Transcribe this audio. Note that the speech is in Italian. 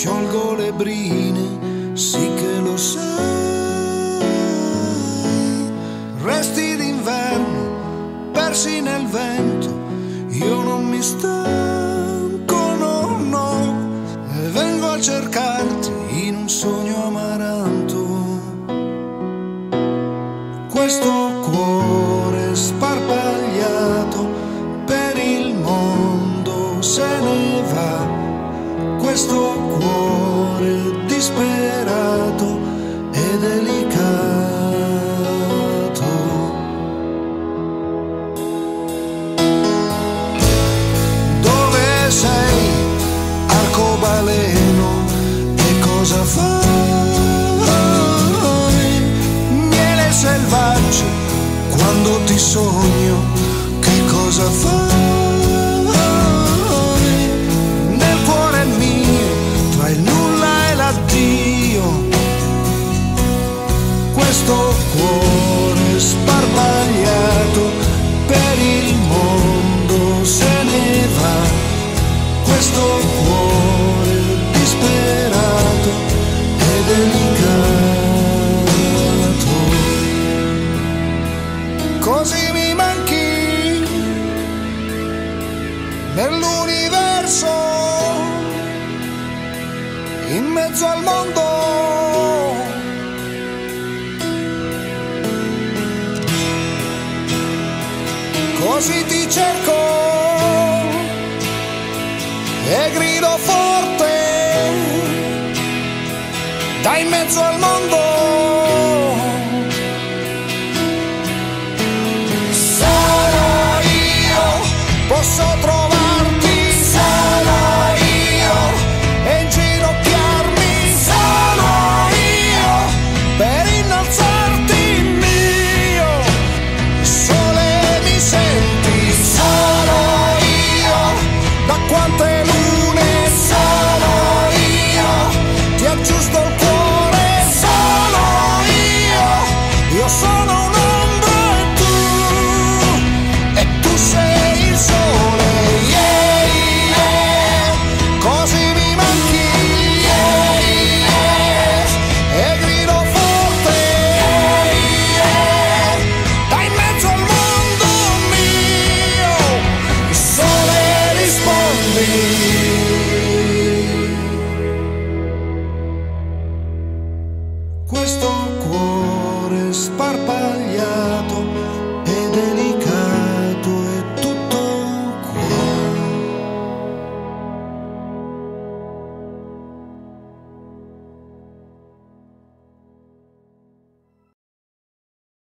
sciolgo le brine, sì che lo sai. Resti d'inverno persi nel vento, io non mi stanco, no, no, e vengo a cercarti in un sogno amaranto. Questo cuore sparpagliato per il mondo se ne va, questo cuore disperato e delicato. Dove sei, arcobaleno, e cosa fai? Miele selvaggio, quando ti sogno, che cosa fai? Nel cuore mio, tra il nulla e l'addio, questo cuore sparpagliato per il mondo se ne va, questo cuore disperato e delicato. Così mi manchi nell'universo, in mezzo al mondo. Così ti cerco e grido forte da in mezzo al mondo. Sarò io, posso trovarti, sarò io, e inginocchiarmi, sarò io, per innalzarti il mio sole, mi senti, sarò io, da quante lune, sarò io, ti aggiusto il cuore, sarò io sono un'ombra e tu sei il sole, yeah, yeah. Così mi manchi, yeah, yeah. E grido forte, yeah, yeah. Da in mezzo al mondo mio, il sole rispondi. Questo cuore sparpagliato